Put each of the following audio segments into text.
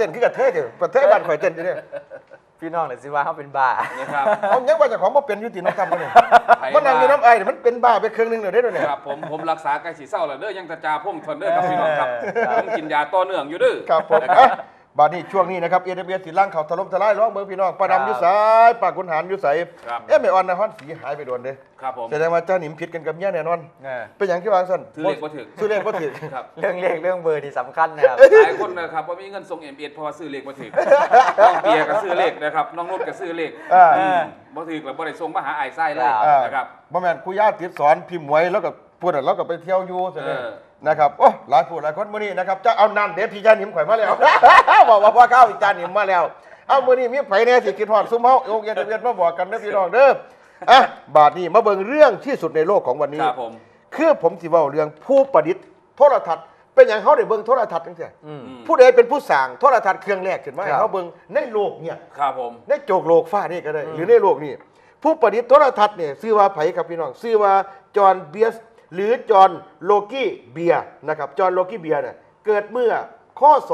นขึ้นกับเทศเถอะประเทศบ้านข่อยเต้นอยู่เนี่ยพี่น้องเลยสิว่าเขาเป็นบ้านะครับเอายังว่าเจ้าของบ่เป็นอยู่ที่น้องทำกันเนี่ยมันนั่งอยู่น้ำไอ้เนี่ยมันเป็นบ้าไปครึ่งนึงเลยได้ด้วยเนี่ยครับผมรักษาใกล้สีเศร้าแล้วเด้อยังตะจาพ่งทนเด้อครับพี่น้องครับผมกินยาต่อเนื่องอยู่เด้อครับผมบาดนี้ช่วงนี้นะครับเอเดเบียสีล่างเขาถล่มทลายร้องเมืองพี่น้องประดำยุสายปากขุนหารยุสายไม่อ่อนนะฮอนสีหายไปโดนเลยครับผมแสดงว่าเจ้าหนิมผิดกันกับเมียแน่นอนเป็นอย่างที่วางสั้นซื้อเลขบ่ถึกซื้อเลขบ่ถึกครับเรื่องเลขเรื่องเบอร์ที่สำคัญนะครับหลายคนนะครับว่ามีเงินส่งM1เพราะว่าซื้อเลขบ่ถึกน้องเปียก็ซื้อเลขนะครับน้องนุชก็ซื้อเลขบ่ถึกแล้วบ่ได้ส่งมาหาไอ้ไส้เลยนะครับบ่แม่นครูย่าติดสอนพิมพ์ไว้แล้วก็พูดแล้วก็ไปเที่ยวอยู่ซะเลยนะครับโอ้หลายผู้หลายคนมื้อนี้นะครับจะเอาน้ำเด็ดพี่จานิมข่อยมาแล้วบอกว่าพ่อข้าวพี่จานิมมาแล้วเอามื้อนี้มีไผแน่สิคิดฮอดซุมเฮาโอเคเวียนมาบอกกันเด้อพี่น้องเด้อบาดนี้มาเบิ่งเรื่องที่สุดในโลกของวันนี้ครับผมคือผมสิเว้าเรื่องผู้ประดิษฐ์โทรทัศน์เป็นหยังเฮาได้เบิ่งโทรทัศน์จังซี่ผู้ใดเป็นผู้สร้างโทรทัศน์เครื่องแรกขึ้นมาให้เฮาเบิ่งในโลกเนี่ยครับผมในโจกโลกฟ้านี่ก็ได้หรือในโลกนี้ผู้ประดิษฐ์โทรทัศน์เนี่ยชื่อว่าไผครับพี่น้องชื่อว่าจอห์นเบียสหรือจอห์นโลกี้เบียร์นะครับจอห์นโลกี้เบียร์เนี่ยเกิดเมื่อคศ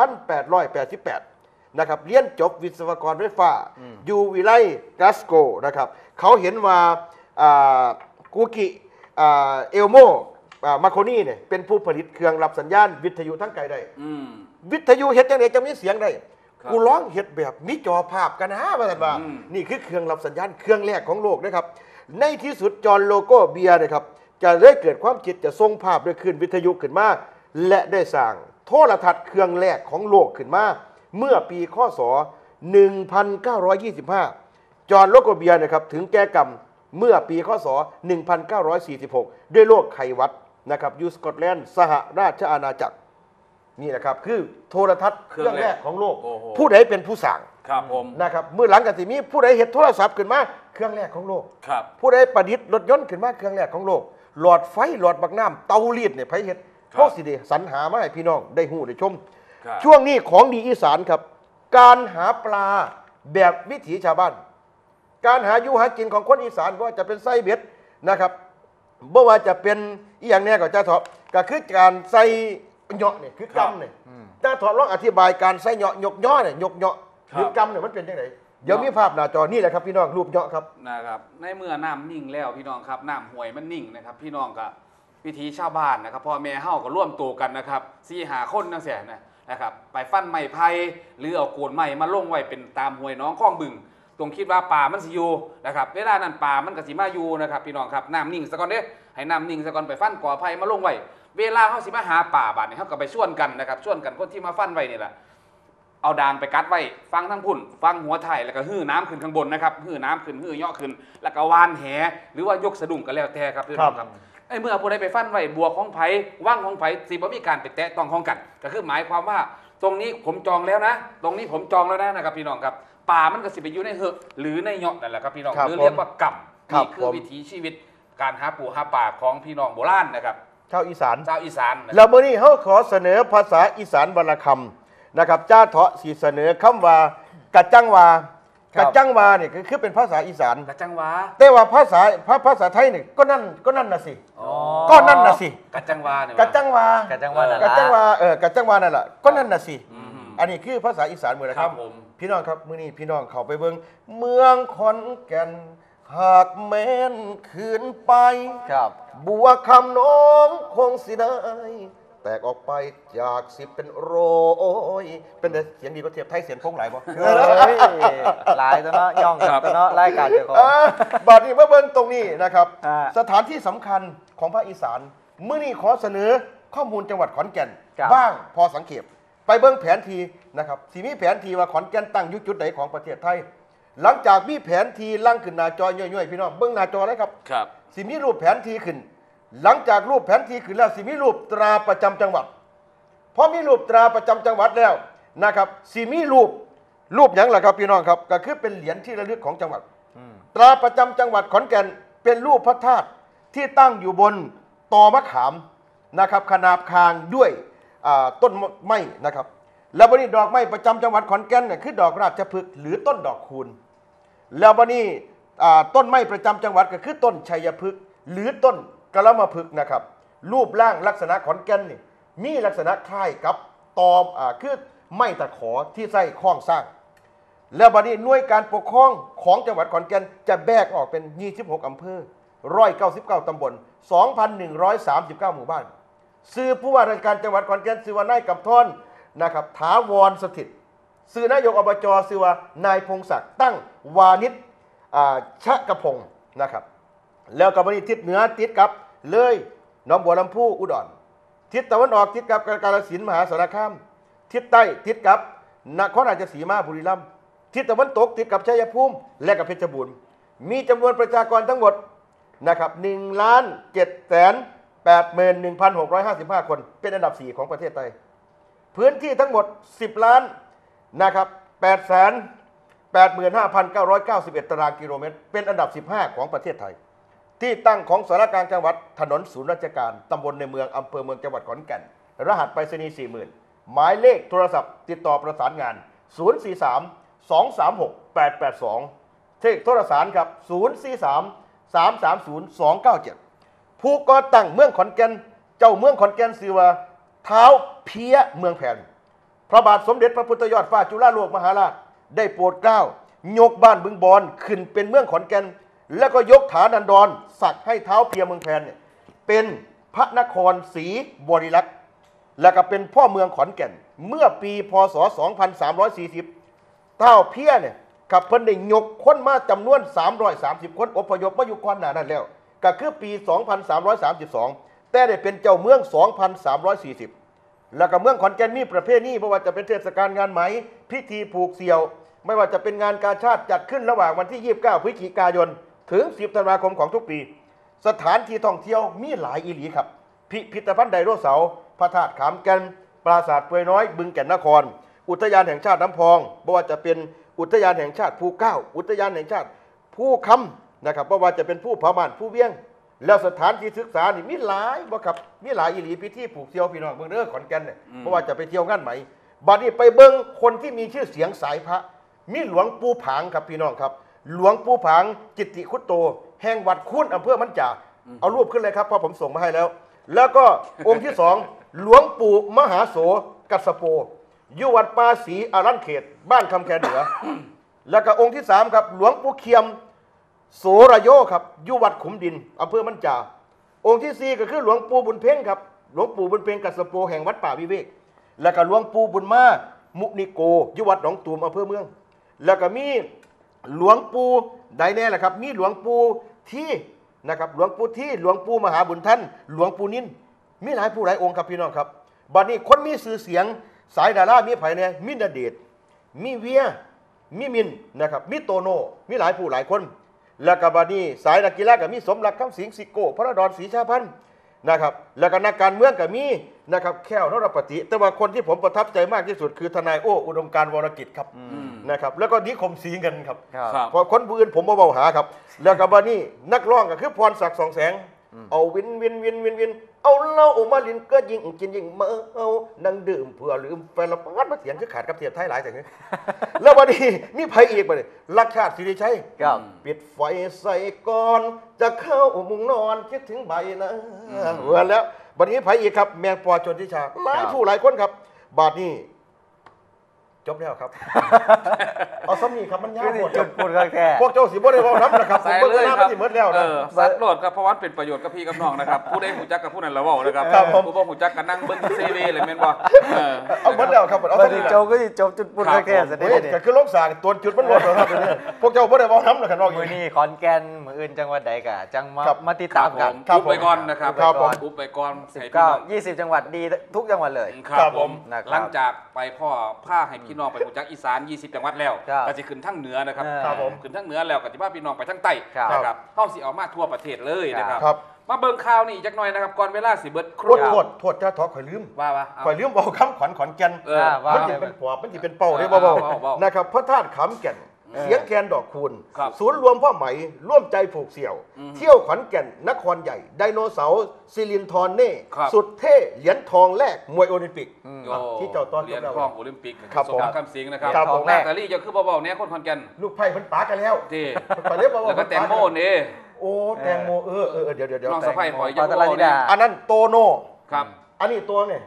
1888นะครับเรียนจบวิศวกรไฟฟ้าอยู่วิไลกลาสโกนะครับเขาเห็นว่ากูกิเอลโมมาโคนี่เนี่ยเป็นผู้ผลิตเครื่องรับสัญญาณวิทยุทั้งไกลได้วิทยุเฮ็ดจังได๋จะมีเสียงได้กูร้องเฮ็ดแบบมีจอภาพกันนะว่าซั่นว่านี่คือเครื่องรับสัญญาณเครื่องแรกของโลกนะครับในที่สุดจอห์นโลโกเบียร์นะครับจะได้เกิดความคิดจะส่งภาพด้วยคลื่นวิทยุขึ้นมาและได้สร้างโทรทัศน์เครื่องแรกของโลกขึ้นมาเมื่อปีคศ1925จอห์นโลโกเบียร์นะครับถึงแก่กรรมเมื่อปีคศ1946ด้วยโรคไข้หวัดนะครับอยู่สกอตแลนด์สหราชอาณาจักรนี่นะครับคือโทรทัศน์เครื่องแรกของโลกผู้ใดเป็นผู้สร้างครับผมนะครับเมื่อหลังกันสิมีผู้ใดเฮ็ดโทรศัพท์ขึ้นมาเครื่องแรกของโลกผู้ใดประดิษฐ์รถยนต์ขึ้นมาเครื่องแรกของโลกหลอดไฟหลอดบักน้ำเตารีดเนี่ยไผเฮ็ดพวกสิเดสรรหามาให้พี่น้องได้ฮู้ได้ชมช่วงนี้ของดีอีสานครับการหาปลาแบบวิถีชาวบ้านการหาอยู่หากินของคนอีสานว่าจะเป็นไส้เบ็ดนะครับบ่ว่าจะเป็นอีหยังแน่ก็จะเถาะก็คือการใส่เหาะเนี่ยคือกำเนี่ยจะเถาะลองอธิบายการใส่เหาะยกย่อเนี่ยยกเหาะหรือกำเนี่ยมันเป็นจังได๋เดี๋ยวมีภาพหน้าจอนี่แหละครับพี่น้องรูปเหาะครับนะครับในเมื่อน้ำนิ่งแล้วพี่น้องครับน้ำห้วยมันนิ่งนะครับพี่น้องก็วิถีชาวบ้านนะครับพ่อแม่เฮาก็ร่วมตัวกันนะครับ4-5คนจังซี่นะครับไปฟันไม้ไผ่หรือเอาโกนไม้มาลงไว้เป็นตามห้วยน้องคลองบึงตรงคิดว่าป่ามันสิอยู่นะครับเวลานั้นป่ามันก็สิมาอยู่นะครับพี่น้องครับน้ำนิ่งซะก่อนเด้ให้น้ำนิ่งซะก่อนไปฟันก่อไผ่มาลงไว้เวลาเฮาสิมาหาป่าบาดนี้เฮาก็ไปชวนกันนะครับชวนกันคนที่มาฟันไว้นี่แหละเอาด่างไปกัดไว้ฟังทั้งพุ่นฟังหัวไถ่แล้วก็หื้อน้ำขึ้นข้างบนนะครับหื้อน้ำขึ้นหื้อเหาะขึ้นแล้วก็วานแหหรือว่ายกสะดุ้งก็แล้วแต่ครับพี่น้องครับไอ้เมื่อผู้ใดไปฟันไว้บวกของไผ่ว่างของไผ่สิบ่มีการไปแตะต้องของกันก็คือหมายความว่าตรงนี้ผมจองแล้วนะตรงนี้ผมจองแล้วนะครับพี่น้องครับป่ามันก็สิไปอยู่ในเหอะหรือในเหาะนั่นแหละครับพี่น้องหรือเรียกว่ากำนี่คือวิถีชีวิตการหาปูหาป่าของพี่น้องโบราณนะครับชาวอีสานแล้วมื้อนี้เฮาขอเสนอภาษาอีสานวรรณคำนะครับจ้าเถาะสิเสนอคำว่ากะจังวากะจังวาเนี่ยคือเป็นภาษาอีสานกะจังวาแต่ว่าภาษาไทยเนี่ยก็นั่นน่ะสิก็นั่นน่ะสิกะจังวาเนี่ยกะจังวากะจังวานั่นแหละก็นั่นน่ะสิอันนี้คือภาษาอีสานมื้อนะครับพี่น้องครับมื้อนี้พี่น้องเข้าไปเบิ่งเมืองขอนแก่นหากแม้นคืนไปบัวคำน้องคงสิได้แตกออกไปจาก10เป็นโรยเป็นเสียงดีก็เทียบไทยเสียงพงหลายบ่หลายตัวเนาะย่องตัวเนาะรายการเจ้าของบัดนี้มาเบิ่งตรงนี้นะครับสถานที่สำคัญของภาคอีสานมื้อนี้ขอเสนอข้อมูลจังหวัดขอนแก่นบ้างพอสังเกตไปเบิ่งแผนที่นะครับสิมีแผนที่ว่าขอนแก่นตั้งอยู่จุดไหนของประเทศไทยหลังจากมีแผนที่ลั่งขึ้นหน้าจอย่อยๆพี่น้องเบิ่งหน้าจอเลยครับสิมีรูปแผนที่ขึ้นหลังจากรูปแผนที่ขึ้นแล้วสิมีรูปตราประจำจังหวัดพอมีรูปตราประจำจังหวัดแล้วนะครับสิมีรูปหยังล่ะครับพี่น้องครับก็คือเป็นเหรียญที่ระลึกของจังหวัดตราประจำจังหวัดขอนแก่นเป็นรูปพระธาตุที่ตั้งอยู่บนตอมะขามนะครับขนาบคางด้วยต้นไม้นะครับแล้วบัดนี้ดอกไม้ประจำจังหวัดขอนแก่นเนี่ยคือดอกราชพฤกษ์หรือต้นดอกคูณแล้วบัดนี้ต้นไม้ประจำจังหวัดก็คือต้นชัยพฤกษ์หรือต้นกะละมะพฤกษ์นะครับรูปร่างลักษณะขอนแก่นนี่มีลักษณะคล้ายกับตอคือไม้ตะขอที่ใส่ข้องสร้างแล้วบัดนี้หน่วยการปกครองของจังหวัดขอนแก่นจะแบกออกเป็น26อำเภอ199ตำบล 2,139 หมู่บ้านซื้อผู้ว่าราชการจังหวัดขอนแก่นชื่อว่านายกำธรนะครับถาวรสถิตซื้อนายกอบจชื่อว่านายพงศักดิ์ตั้งวานิชชะกระพงนะครับแล้วก็บัดนี้ทิศเหนือติดกับเลยหนองบัวลำพูอุดรทิศตะวันออกติดกับกาฬสินธุ์มหาสารคามทิศใต้ติดกับนครราชสีมาบุรีรัมย์ทิศตะวันตกติดกับชัยภูมิและกับเพชรบูรณ์มีจำนวนประชากรทั้งหมดนะครับ1,781,655 คนเป็นอันดับ4ของประเทศไทยพื้นที่ทั้งหมด10ล้านนะครับ885,991 ตารางกิโลเมตรเป็นอันดับ15ของประเทศไทยที่ตั้งของสารกลางจังหวัดถนนศูนย์ราชการตำบลในเมืองอำเภอเมืองจังหวัดขอนแก่นรหัสไปรษณีย์ 40,000 หมายเลขโทรศัพท์ติดต่อประสานงาน043-236-882เลขโทรศัพท์ครับ043-330-297ผู้ก่อตั้งเมืองขอนแก่นเจ้าเมืองขอนแก่นชื่อว่าท้าวเพียเมืองแผ่นพระบาทสมเด็จพระพุทธยอดฟ้าจุฬาโลกมหาราชได้โปรดเกล้ายกบ้านบึงบอนขึ้นเป็นเมืองขอนแก่นแล้วก็ยกฐานันดรศักดิ์ให้ท้าวเพียเมืองแผ่นเนี่ยเป็นพระนครศรีบริลักษ์และก็เป็นพ่อเมืองขอนแก่นเมื่อปีพศ 2340ท้าวเพียเนี่ยกับเพิ่นได้ยกคนมาจำนวน330คนอพยพมาอยู่ก่อนหน้านั้นแล้วก็คือปี 2332แต่ได้เป็นเจ้าเมือง 2340แล้วก็เมืองขอนแก่นมีประเพณีไม่ว่าจะเป็นเทศกาลงานไหมพิธีผูกเสี่ยวไม่ว่าจะเป็นงานกาชาดจัดขึ้นระหว่างวันที่29พฤศจิกายนถึง10ธันวาคมของทุกปีสถานที่ท่องเที่ยวมีหลายอีหลีครับพิพิธภัณฑ์ไดโนเสาร์พระธาตุขามแก่นปราสาทเปื่อยน้อยบึงแก่นนครอุทยานแห่งชาติน้ำพองไม่ว่าจะเป็นอุทยานแห่งชาติภูเก้าอุทยานแห่งชาติภูคำนะครับไม่ว่าจะเป็นภูผาม่านภูเวียงแล้วสถานที่ศึกษานี่มีหลายบ่ครับมีหลายอีหลีพิธีผูกเสี่ยวพี่น้องเมืองเด้อขอนแก่นเนี่ยเพราะว่าจะไปเที่ยวงานไหมบัดนี้ไปเบิ่งคนที่มีชื่อเสียงสายพระมีหลวงปู่ผางครับพี่น้องครับหลวงปู่ผางจิตติคุตโตแห่งวัดคุ้นอำเภอมันจ่าเอารูปขึ้นเลยครับเพราะผมส่งมาให้แล้วก็องค์ที่สองหลวงปู่มหาโสกัสโปอยู่วัดป่าศรีอารันเขตบ้านคำแคนเหนือแล้วก็องค์ที่สามครับหลวงปู่เคียมโสระโยครับอยู่วัดขุมดินอำเภอมันจ่าองค์ที่สี่ก็คือหลวงปู่บุญเพ่งครับหลวงปู่บุญเพ่งกัสโปแห่งวัดป่าวิเวกแล้วก็หลวงปู่บุญมามุนิโกอยู่วัดหนองตูมอำเภอเมืองแล้วก็มีหลวงปู่ใดแน่แหละครับมีหลวงปู่ที่นะครับหลวงปู่ที่หลวงปู่มหาบุญท่านหลวงปู่นินมีหลายผู้หลายองค์ครับพี่น้องครับบัดนี้คนมีชื่อเสียงสายดารามีไผเนี่ยมีณเดชน์มีเวียมีมินนะครับมีโตโน่มีหลายผู้หลายคนแล้วก็บัดนี้สายนักกีฬาก็มีสมรักคำสิงห์ซิโก้พระดอนศรีชาพันธ์นะครับแล้วก็นักการเมืองก็มีนะครับแก้วนรปฏิแต่ว่าคนที่ผมประทับใจมากที่สุดคือทนายโอ้อุดมการณ์วรกิจครับนะครับแล้วก็นิคมศรีเงินครับพอคนอื่นผมบ่เบาหาครับแล้วก็บัดนี้นักร้องก็คือพรศักดิ์สองแสงเอาวินเอาเหล้ามาลินก็ยิงกินยิงเมาเอานั่งดื่มเพื่อลืมแฟนละปัดมาเสียงคือขาดกับเทียบไทยหลายแต่นี้แล้วบัดนี้มีไผอีกบัดนี้ลักชาติศิริชัยปิดไฟใส่ก่อนจะเข้ามุงนอนคิดถึงใบนะแล้วบัดนี้ไผอีกครับแมงปอชนทิชาหลายผู้หลายคนครับบัดนี้จบแล้วครับเอาซ้ำนี่ครับมันยากหมดจุดปุ่นแค่พวกเจ้าสีบ่ได้บอกน้ำนะครับผมเบิ่งหน้ามันสิหมดแล้วนะสัตว์โหลดครับเพราะว่าเป็นประโยชน์กับพี่กับน้องนะครับผู้ใดหูจักกับผู้นั้นเราเว้านะครับผู้บ่หูจักกันนั่งเบิ่งซีวีเลยแม่นบ่เอาหมดแล้วครับเอาซ้ำนี่จบก็สิจบจุดปุ่นแค่ซะเด้ก็คือลงสางตัวจุดมันหมดแล้วครับพวกเจ้าบ่ได้บอกน้ำนะครับน้องมื้อนี้ขอนแก่นมื้ออื่นจังหวัดใดก็จังมาติดตามกันอุบไปก่อนนะครับอุบไปก่อน 19 20จังหวัดดีทุกจังหวัดเลยครับผมหลังจากไปพ่อพาให้พี่น้องไปหูจักอีสาน20จังหวัดแล้วก็จะขึ้นทั้งเหนือนะครับขึ้นทั้งเหนือแล้วก็จะพาพี่น้องไปทั้งใต้นะครับเฮาสิเอามาทั่วประเทศเลยนะครับมาเบิ่งข่าวนี่จักหน่อยนะครับก่อนเวลาสิเบิดโทษจ้าทอข่อยลืมข่อยลืมเว้าคำขวัญขอนแก่นมันสิเป็นปอบมันสิเป็นเป้าได้บ่นะครับพระธาตุขามแก่นเสียงแคนดอกคูณศูนย์รวมผ้าไหมร่วมใจผูกเสี่ยวเที่ยวขอนแก่นนครใหญ่ไดโนเสาร์ซิลินทอนเน่สุดเท่เหรียญทองแรกมวยโอลิมปิกที่เจ้าตอนเหรียญทองโอลิมปิกสมรักคำสิงนะครับทองแรกแต่ลี่จะคือเบาๆเนี่ยคนขอนแก่นลูกไผ่เพิ่นปากันแล้วแล้วก็แตงโมนี่โอ้แตงโมเดี๋ยวน้องสะใภ้หอยจะตลาดอันนั้นโตโน่ครับอันนี้ตัวเนี่ยโต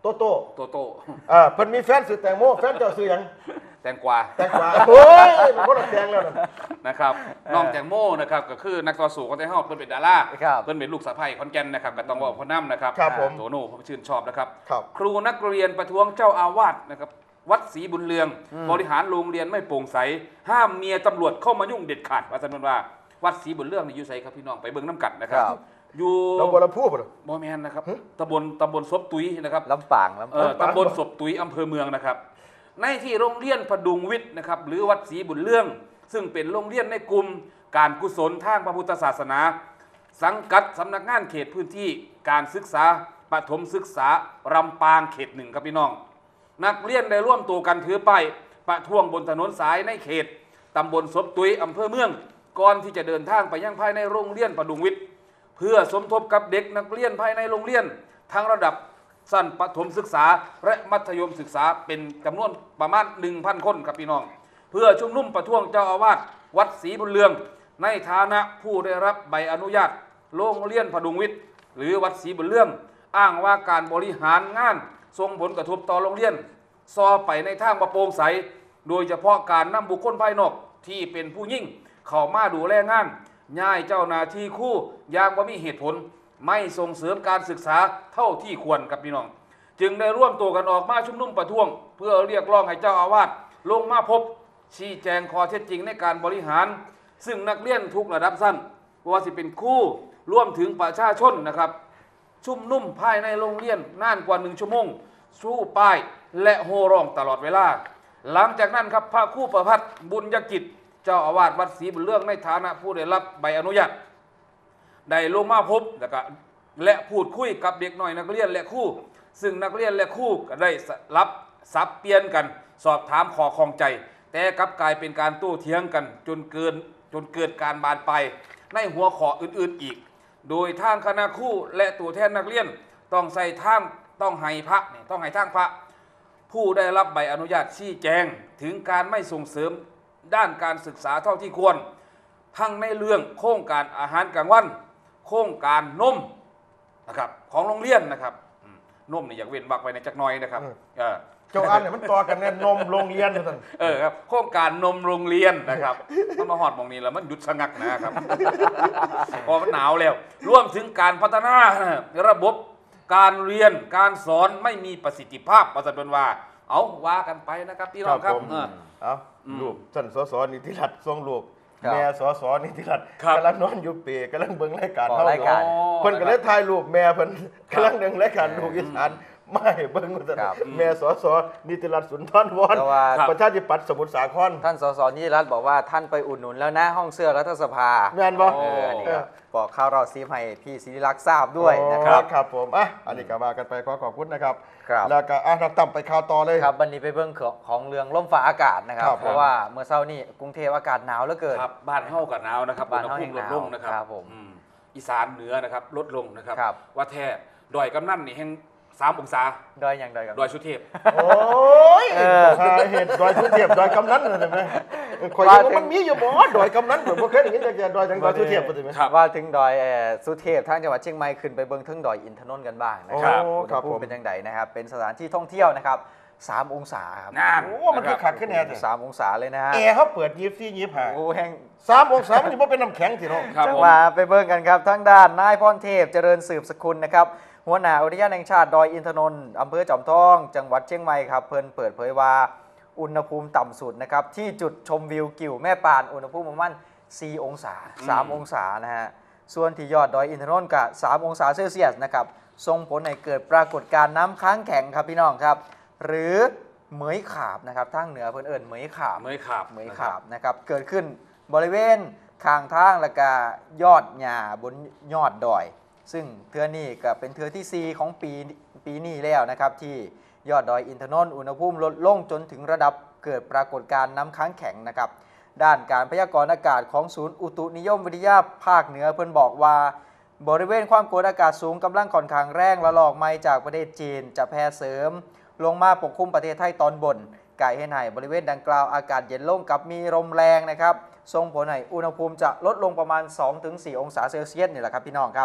โต้โตโต้เพิ่นมีแฟนซื้อแตงโมแฟนเจ้าซื้อหยังแตงกวาแตงกวาโอ้ยมันคนละแตงแล้วนั่นนะครับน้องแตงโมนะครับก็คือนักต่อสู้ของไทยเฮาเพิ่นเป็นดาราครับเพิ่นเป็นลูกสะใภ้ขอนแก่นนะครับก็ต้องบอกพ่อน้ำนะครับครับผมโตโน่ผมชื่นชอบนะครับครับครูนักเรียนประท้วงเจ้าอาวาสนะครับวัดศรีบุญเรือง บริหารโรงเรียนไม่โปร่งใสห้ามเมียตำรวจเข้ามายุ่งเด็ดขาดว่าซั่นว่าวัดศรีบุญเรืองนี่อยู่ไสครับพี่น้องไปเบิ่งน้ำกัดนะครับครับอยู่เราบ่ละพูดบ่ล่ะบ่แม่นนะครับตำบลศพตุ้ยนะครับลำปางตำบลศพตุ้ยอำเภอเมืองนะครับในที่โรงเรียนพดุงวิทย์นะครับหรือวัดศรีบุญเรื่องซึ่งเป็นโรงเรียนในกลุ่มการกุศลทางพระพุทธศาสนา สังกัดสำนักงานเขตพื้นที่การศึกษาประถมศึกษารำปางเขต 1ครับพี่น้องนักเรียนได้ร่วมตัวกันถือป้ายประท้วงบนถนนสายในเขตตำบลศพตุ้ยอำเภอเมืองก่อนที่จะเดินทางไปยังภายในโรงเรียนพดุงวิทย์เพื่อสมทบกับเด็กนักเรียนภายในโรงเรียนทั้งระดับสั้นประถมศึกษาและมัธยมศึกษาเป็นจำนวนประมาณ 1,000 คนครับพี่น้องเพื่อชุมนุมประท้วงเจ้าอาวาสวัดศรีบุญเรืองในฐานะผู้ได้รับใบอนุญาตโรงเรียนพดุงวิทย์หรือวัดศรีบุญเรืองอ้างว่าการบริหารงานส่งผลกระทบต่อโรงเรียนซอไปในทางประโปร่งใสโดยเฉพาะการนำบุคคลภายนอกที่เป็นผู้ยิ่งเข้ามาดูแลงานย้ายเจ้าหน้าที่คู่อย่างว่ามีเหตุผลไม่ส่งเสริมการศึกษาเท่าที่ควรกับพี่น้องจึงได้ร่วมตัวกันออกมาชุมนุมประท้วงเพื่อเรียกร้องให้เจ้าอาวาสลงมาพบชี้แจงข้อเท็จจริงในการบริหารซึ่งนักเรียนทุกระดับสั้นว่าสิเป็นครูร่วมถึงประชาชนนะครับชุมนุมภายในโรงเรียนนานกว่า1 ชั่วโมงสู้ป้ายและโห่ร้องตลอดเวลาหลังจากนั้นครับพระครูประภัตบุญยกิจเจ้าอาวาสวัดศรีบุญเรืองในฐานะผู้ได้รับใบอนุญาตได้ลงมาพบและพูดคุยกับเด็กหน่อยนักเรียนและครูซึ่งนักเรียนและครูก็ได้รับสับเปลี่ยนกันสอบถามข้อข้องใจแต่กลับกลายเป็นการโต้เถียงกันจนเกิดการบานปลายในหัวข้ออื่นๆอีกโดยทางคณะครูและตัวแทนนักเรียนต้องใส่ทางต้องให้ทางพระผู้ได้รับใบอนุญาตชี้แจงถึงการไม่ส่งเสริมด้านการศึกษาเท่าที่ควรทั้งในเรื่องโครงการอาหารกลางวันโครงการนมนะครับของโรงเรียนนะครับนมนี่อยากเว้นวรรคไว้ในจักหน่อยนะครับเจ้าอันเนี่ยมันต่อกันเนี่ยนมโรงเรียนท่านครับโครงการนมโรงเรียนนะครับมันมาหอดมองนี้แล้วมันหยุดชะงักนะครับพอมันหนาวแล้วรวมถึงการพัฒนาระบบการเรียนการสอนไม่มีประสิทธิภาพประสิทธิ์ว่าเอาว่ากันไปนะครับพี่น้องครับเอาลูกท่านสสนิติรัตน์ทรงลูกครับแม่สสนิติรัตน์ครับกำลังนอนอยู่เปรกำลังเบิ่งรายการรายการเพิ่นก็เลยถ่ายรูปแม่เพิ่นกำลังเบิ่งรายการลูกอีสานไม่เบิ่งว่าซั่นครับแม่สสนิติรัตน์สุนทรวรแต่ว่าประชาธิปัตย์สมุทรสาครท่านสสนิติรัตน์บอกว่าท่านไปอุดหนุนแล้วนะห้องเสื้อรัฐสภาแม่นบ่อันนี้ก็บอกข่าวเราซีให้พี่ศิริลักษณ์ทราบด้วยนะครับครับผมอันนี้ก็ว่ากันไปขอขอบคุณนะครับครับแล้วก็นักต่ำไปข่าวต่อเลยครับวันนี้ไปเบิ่งของเรื่องลมฟ้าอากาศนะครับครับเพราะว่าเมื่อเช้านี้กรุงเทพอากาศหนาวเหลือเกินครับบ้านเฮากับหนาวนะครับบ้านเฮาอุณหภูมิลดลงนะครับครับผมอีสานเหนือนะครับลดลงนะครับครับว่าแท้ดอยกำนันนี่แห่ง3 องศาดอยอย่างดอยกับดอยสุเทพโอ้ยหาเหตุดอยสุเทพดอยกำนันน่ะใช่ไหมข่อยยังว่ามันมีอยู่บ่ดอยกำนันผมบ่เคยได้ยินจักอย่างดอยจังดอยสุเทพบ่ใช่ไหมครับว่าถึงดอยสุเทพทางจังหวัดเชียงใหม่ขึ้นไปเบิ่งถึงดอยอินทนนท์กันบ้างนะครับโอ้อุณครัหบภูผมิมเป็นยังไงนะครับเป็นสถานที่ท่องเที่ยวนะครับ3 องศาครับงานโอ้มันคือขัดขึ้นแน่เถอะ 3 องศาเลยนะฮะแอร์เขาเปิด24 โอ้แห้ง 25 3 องศามันจะบ่เป็นน้ำแข็งสิเนาะครับจังผมหวะไปเบิ่งกันครับทั้งด้านนายพรเทพเจริญสืบสกุลนะครับหัวหน้าอุทยานแห่งชาติดอยอินทนนท์อำเภอจอมทอง จังหวัดเชียงใหม่ครับเพิ่นเปิดเผยว่าอุณหภูมิต่ำสุดนะครับที่จุดชมวิวกิ่วแม่ปานอุณหภูมิประมาณ4 องศา 3 องศานะฮะส่วนที่ยอดดอยอินทนนท์กับ3 องศาเซลเซียสนะครับส่งผลให้เกิดปรากฏการณ์น้ำค้างแข็งครับพี่น้องครับหรือเหมยขาบนะครับทางเหนือเพิ่นเอิ้นเหมยขาบเมยขาบเหมยขาบนะครับเกิดขึ้นบริเวณข้างทางและก็ยอดหญ้าบนยอดดอย ซึ่งเทือนี้ก็เป็นเทือที่ 4 ของปีนี้แล้วนะครับที่ยอดดอยอินทนนท์อุณหภูมิลดลงจนถึงระดับเกิดปรากฏการณ์น้ำค้างแข็งนะครับด้านการพยากรณ์อากาศของศูนย์อุตุนิยมวิทยาภาคเหนือเพิ่นบอกว่าบริเวณความกดอากาศสูงกำลังค่อนข้างแรงละลอกใหม่จากประเทศจีนจะแผ่เสริมลงมาปกคลุมประเทศไทยตอนบนไก่ให้ไหนบริเวณดังกล่าวอากาศเย็นลงกับมีลมแรงนะครับส่งผลให้อุณหภูมิจะลดลงประมาณ 2-4 องศาเซลเซียสนี่แหละครับพี่น้องครับ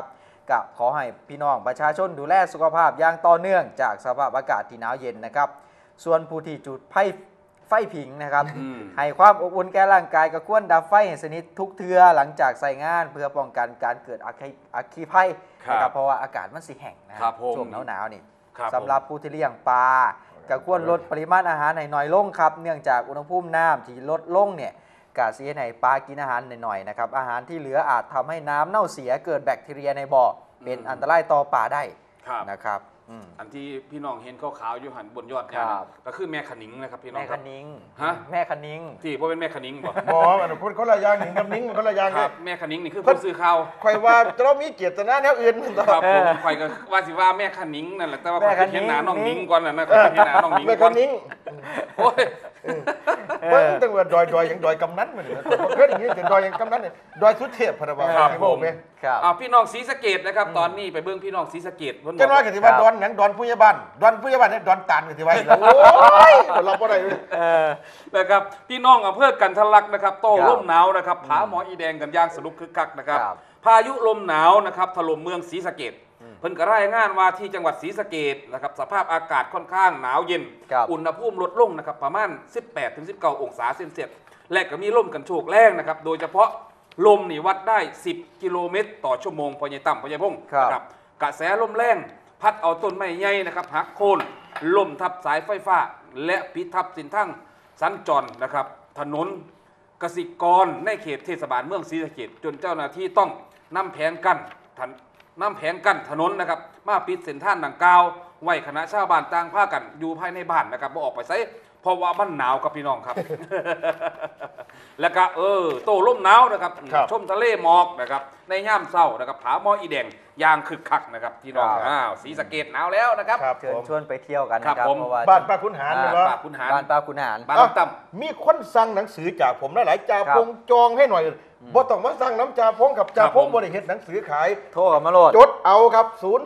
ก็ขอให้พี่น้องประชาชนดูแลสุขภาพอย่างต่อเนื่องจากสภาพอากาศที่หนาวเย็นนะครับส่วนผู้ที่จุดไฟผิงนะครับให้ความอบอุ่นแก่ร่างกายก็ควรดับไฟให้สนิททุกเทื่อหลังจากใส่งานเพื่อป้องกันการเกิดอัคคีภัยนะครับเพราะว่าอากาศมันสิแห้งนะครับช่วงหนาวๆนี่สำหรับผู้ที่เลี้ยงปลาก็ควรลดปริมาณอาหารให้น้อยลงครับเนื่องจากอุณหภูมิน้ำที่ลดลงเนี่ยกาซีให้ปลากินอาหารหน่อยๆนะครับอาหารที่เหลืออาจทำให้น้ำเน่าเสียเกิดแบคทีเรียในบ่อเป็นอันตรายต่อปลาได้นะครับอันที่พี่น้องเห็นขาวๆอยู่หันบนยอดเนี่ยก็คือแม่ขนิงนะครับพี่น้องแม่ขนิงฮะแม่ขนิงที่ว่าเป็นแม่ขนิงบ่อันนั้นคนละอย่างหนิงกับนิ้งคนละอย่างครับแม่ขนิงนี่คือผู้ซื้อข้าวข่อยว่าเรามีเกียรติหน้าแนวอื่นครับผมข่อยก็ว่าสิว่าแม่ขนิงนั่นแหละแต่ว่าข่อยเห็นหน้าน้องนิ้งก่อนนะข่อยเห็นหน้าน้องนิ้งก่อนแม่ขนิงโอ้ยเพิ่งตั้งว่าดอยอย่างดอยกำนันมันเพื่อนอย่างนี้แต่ดอยอย่างกำนันเนี่ยดอยสุเทพพระบาทครับผมพี่น้องศรีสะเกษนะครับตอนนี้ไปเบื้องพี่น้องศรีสะเกษจะว่ากันที่ว่าดอนหนังดอนผู้ใหญ่บ้านเนี่ยดอนตาลกันที่ว่าโอ้ยเราบ่ได้เลยนะครับพี่น้องอำเภอกันทะลักนะครับโต้ร่มหนาวนะครับผาหมออีแดงกันย่างสนุกคึกคักนะครับพายุลมหนาวนะครับถล่มเมืองศรีสะเกษเพิ่นก็รายงานว่าที่จังหวัดศรีสะเกษนะครับสภาพอากาศค่อนข้างหนาวเย็นอุณหภูมิลดลงนะครับประมาณ 18-19 องศาเซนเซียสและก็มีลมกันโชกแรงนะครับโดยเฉพาะลมนี่วัดได้10 กิโลเมตรต่อชั่วโมงพอใหญ่ต่ำพอใหญ่พงนะครับกระแสลมแรงพัดเอาต้นไม้ใหญ่นะครับหักโค่นล่มทับสายไฟฟ้าและปิดทับสินทั้งสัญจรนะครับถนนกสิกรในเขตเทศบาลเมืองศรีสะเกษจนเจ้าหน้าที่ต้องนำแผงกั้นถนนนะครับมาปิดเส้นทางดังกล่าวไว้คณะชาวบ้านต่างพากันอยู่ภายในบ้านนะครับบ่ออกไปไสเพราะว่ามันหนาวครับพี่น้องครับ แล้วก็โต้ร่มหนาวนะครับชมทะเลหมอกนะครับในย่ามเศร้านะครับผาหมออีแดงยางคึกคักนะครับพี่น้องศรีสะเกษหนาวแล้วนะครับเชิญชวนไปเที่ยวกันนะครับเพราะว่าบ้านป้าขุนหารบ้านป้าขุนหารบ้านตั้มมีคนสั่งหนังสือจากผมหลายจ่าพงจองให้หน่อยบ่ต้องมาสั่งน้ำจ่าพงกับจ่าพงบ่ได้เฮ็ดหนังสือขายโทรกับมาโหลดจดเอาครับ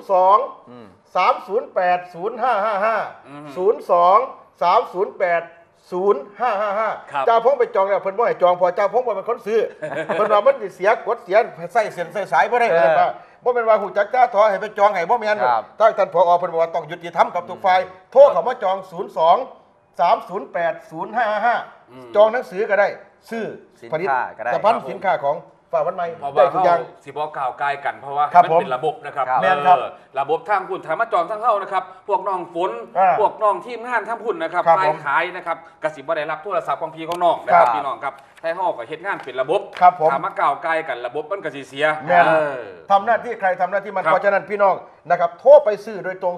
02-308-0555 จ่าพงไปจองแล้วเพิ่นบ่ให้จองพอจ่าพงบ่เป็นคนซื้อเพิ่นว่ามันสิเสียกดเสียใส่เส้นใส่สายบ่ได้เพิ่นว่าบ่เป็นว่าหูจักจ้าถอให้ไปจองให้บ่แม่นถ้าท่านผอเพิ่นบอกว่าต้องยุติธรรมกับทุกฝ่ายโทรเข้ามาจอง02-308-0555จองหนังสือก็ได้ซื้อผลิตจะพันสินค้าของฝ่าวันใหม่ได้ทุกอย่างสิบอกกล่าวกายกันเพราะว่ามันเป็นระบบนะครับระบบทางคุณถามมาจองทั้งเข้านะครับพวกน้องฝนพวกน้องทีมงานทั้งพุ่นนะครับขายนะครับกสิบ่ได้รับโทรศัพท์ของพี่ของน้องนะครับพี่น้องครับไทยฮอก็เฮ็ดงานเป็นระบบถามมากล่าวกายกันระบบมันก็สิเสียทำหน้าที่ใครทำหน้าที่มันเพราะฉะนั้นพี่น้องนะครับโทรไปซื้อโดยตรง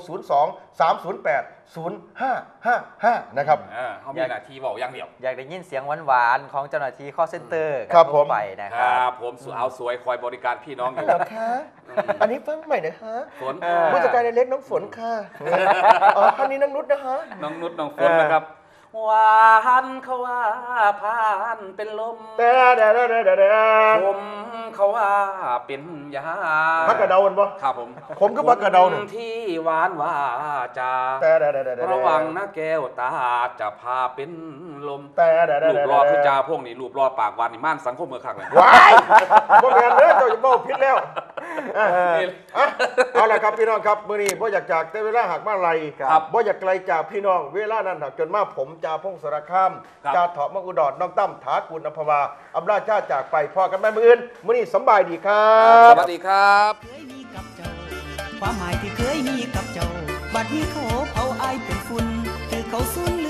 02-308-0555นะครับเขามีหน้าที่บอกอย่างเดียวอยากได้ยินเสียงหวานๆของเจ้าหน้าที่ call center ครับผมไปนะครับผมเอาสวยคอยบริการพี่น้องอยู่เหรอคะอันนี้ฟังใหม่นะคะฝนผู้จัดการเล็กน้องฝนค่ะอ๋อท่านนี้น้องนุชนะคะน้องนุชน้องฝนนะครับหวานเขาว่าพานเป็นลมผมเขาว่าเป็นยาพักกระเดาบ่ครับผมก็พักกระเดาที่หวานว่าจะระวังนะแก้วตาจะพาเป็นลมรูปรอคือจ่าพวกนี้รูปรอปากหวานนี่ม่านสังคมเมืองขักเลยว้ายบ่แม่นเด้อเจ้าจะบ่ผิดแล้วเอาล่ะครับพี่น้องครับมื้อนี้บ่อยากจากแต่เวลาหักมาไหลบ่อยากไกลจากพี่น้องเวลานั้นหักจนมาผมจ่าพงศสารคามจ่าเถาะมังอุดรน้องตั้มถากุลอภวาอำนาจชาติจากไปพอกันแม่มื้ออื่นมื้อนี้สบายดีครับสวัสดีครับเคยมีกับเจ้าความหมายที่เคยมีกับเจ้าบัดนี้เขาเผาอายเป็นฝุ่นคือเขาสูญ